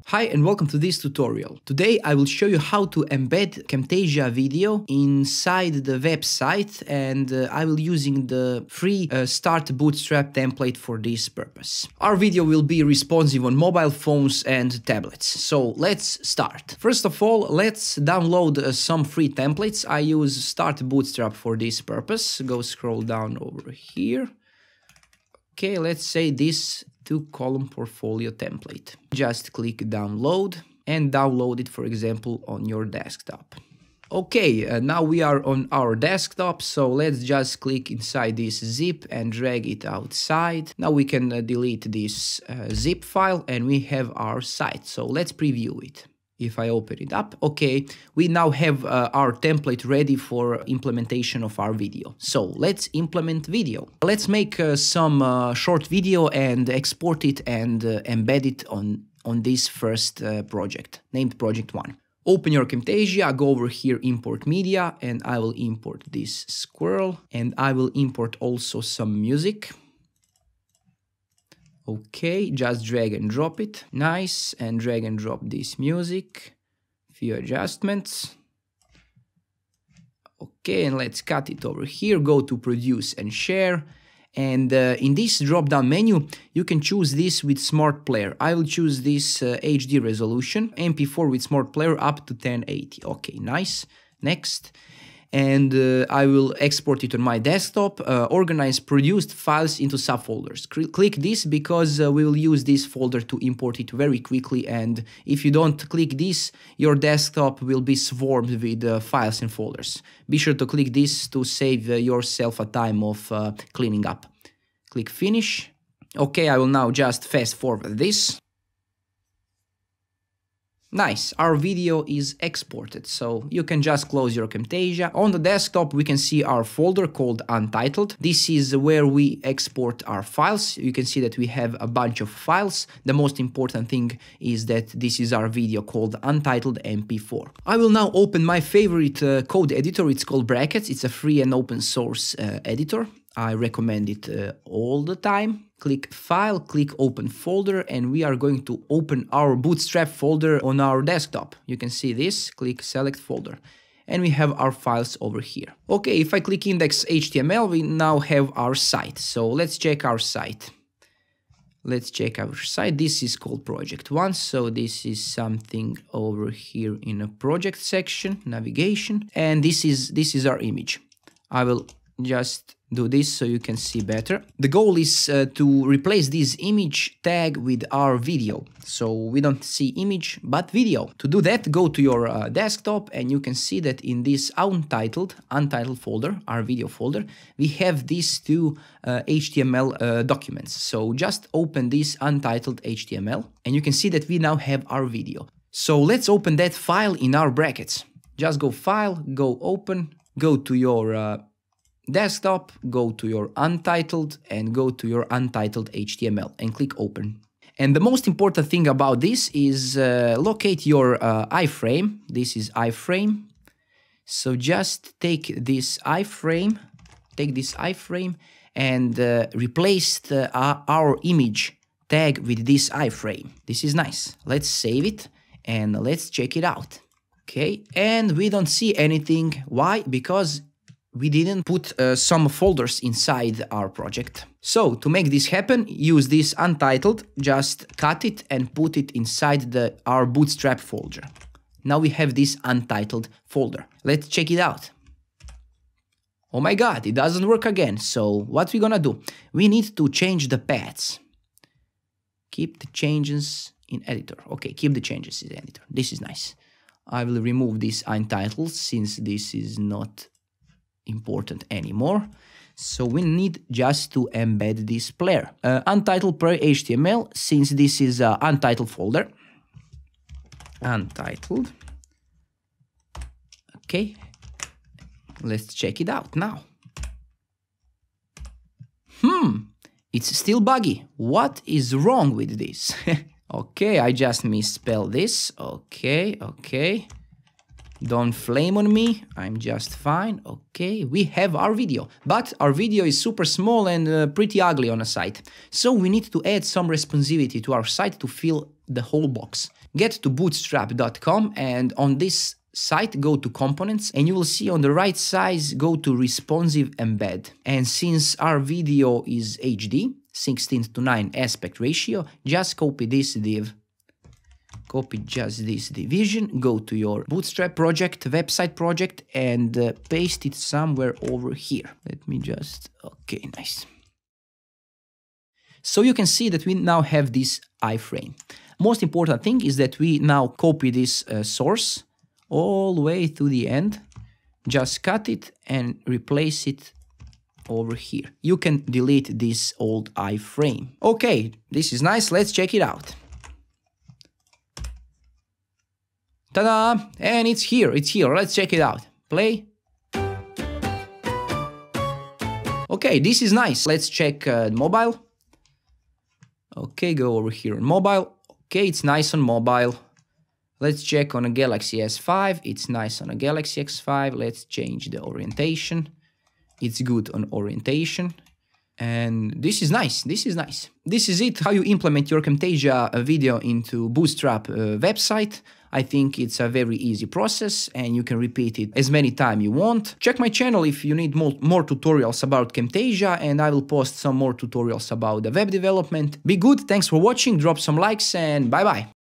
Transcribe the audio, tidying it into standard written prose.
Hi and welcome to this tutorial. Today I will show you how to embed Camtasia video inside the website, and I will using the free Start Bootstrap template for this purpose. Our video will be responsive on mobile phones and tablets. So let's start. First of all, let's download some free templates. I use Start Bootstrap for this purpose. Go scroll down over here. Okay, let's say this 2-column portfolio template. Just click download and download it, for example, on your desktop. Okay, now we are on our desktop, so let's just click inside this zip and drag it outside. Now we can delete this zip file and we have our site. So let's preview it. If I open it up, okay, we now have our template ready for implementation of our video. So let's implement video. Let's make some short video and export it and embed it on this first project, named project 1. Open your Camtasia, go over here, import media, and I will import this squirrel, and I will import also some music. Okay, just drag and drop it. Nice, and drag and drop this music. Few adjustments. Okay, and let's cut it over here. Go to produce and share. And in this drop-down menu, you can choose this with Smart Player. I will choose this HD resolution, MP4 with Smart Player up to 1080. Okay, nice. Next. And I will export it on my desktop, organize produced files into subfolders. Click this because we will use this folder to import it very quickly, and if you don't click this, your desktop will be swarmed with files and folders. Be sure to click this to save yourself a time of cleaning up. Click finish. Okay, I will now just fast forward this. Nice, our video is exported, so you can just close your Camtasia. On the desktop we can see our folder called Untitled. This is where we export our files. You can see that we have a bunch of files. The most important thing is that this is our video called Untitled MP4. I will now open my favorite code editor. It's called Brackets. It's a free and open source editor. I recommend it all the time. Click File, click Open Folder, and we are going to open our Bootstrap folder on our desktop. You can see this, click Select Folder, and we have our files over here. Okay, if I click index.html, we now have our site. So let's check our site. Let's check our site. This is called Project 1, so this is something over here in a project section, navigation, and this is our image. I will just do this so you can see better. The goal is to replace this image tag with our video, so we don't see image but video. To do that, go to your desktop, and you can see that in this untitled folder, our video folder, we have these two HTML documents. So just open this untitled HTML and you can see that we now have our video. So let's open that file in our brackets. Just go File, go Open, go to your desktop, go to your Untitled, and go to your Untitled HTML and click Open. And the most important thing about this is locate your iframe. This is iframe. So just take this iframe, and replace our image tag with this iframe. This is nice. Let's save it and let's check it out. Okay, and we don't see anything. Why? Because we didn't put some folders inside our project. So to make this happen, use this Untitled, just cut it and put it inside our Bootstrap folder. Now we have this Untitled folder. Let's check it out. Oh my god, it doesn't work again. So what we're gonna do? We need to change the paths. Keep the changes in editor. Okay, keep the changes in editor. This is nice. I will remove this Untitled since this is not important anymore. So we need just to embed this player. Untitled player HTML, since this is an untitled folder. Untitled. Okay, let's check it out now. It's still buggy. What is wrong with this? Okay, I just misspelled this. Okay. Don't flame on me, I'm just fine. Okay, we have our video, but our video is super small and pretty ugly on a site. So we need to add some responsivity to our site to fill the whole box. get to bootstrap.com, and on this site go to components, and you will see on the right side go to responsive embed. And since our video is HD 16:9 aspect ratio, just copy this div, copy just this division, go to your Bootstrap project, website project, and paste it somewhere over here. Let me just, okay, nice. So you can see that we now have this iframe. Most important thing is that we now copy this source all the way to the end, just cut it and replace it over here. You can delete this old iframe. Okay, this is nice, let's check it out. Ta-da! And it's here, let's check it out. Play. Okay, this is nice. Let's check mobile. Okay, go over here on mobile. Okay, it's nice on mobile. Let's check on a Galaxy S5. It's nice on a Galaxy S5. Let's change the orientation. It's good on orientation. And this is nice. This is nice. This is it, how you implement your Camtasia video into Bootstrap website. I think it's a very easy process and you can repeat it as many times you want. Check my channel if you need more tutorials about Camtasia, and I will post some more tutorials about the web development. Be good, thanks for watching, drop some likes, and bye bye.